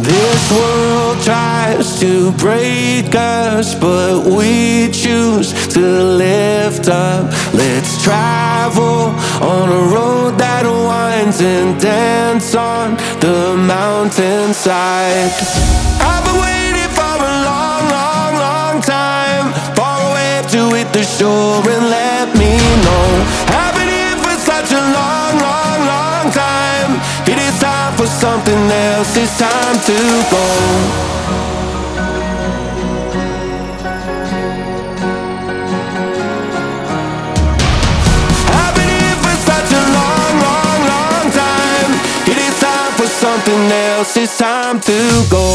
This world tries to break us, but we choose to lift up. Let's travel on a road that winds and dance on the mountainside. I've been waiting for a long, long, long time for a wave to hit the shore and let me know. I've been here for such a long, long, long time. It is time for something else, it's time to go. I've been here for such a long, long, long time. It is time for something else, it's time to go.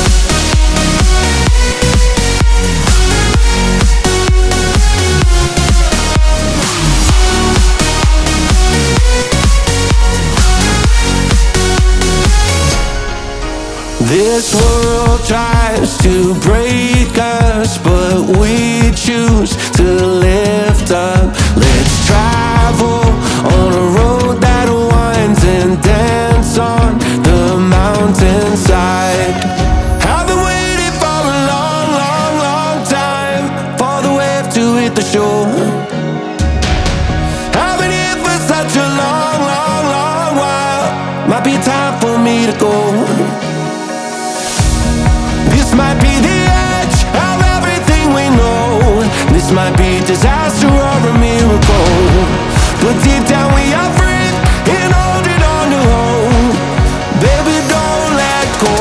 This world tries to break us, but we choose to lift up. Let's travel on a road that winds and dance on the mountainside. I've been waiting for a long, long, long time for the wave to hit the shore. I've been here for such a long, long, long while. Might be time for me to go. This might be the edge of everything we know. This might be disaster or a miracle, but deep down we are free and holding on to hope. Baby, don't let go.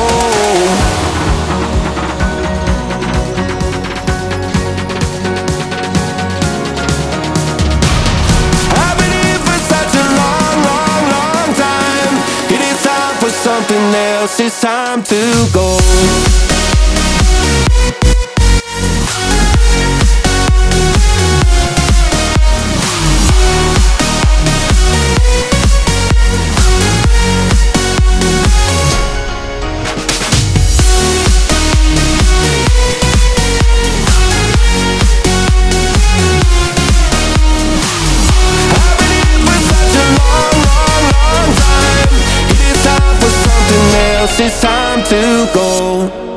I've been here for such a long, long, long time. It is time for something else, it's time to go. It's time to go.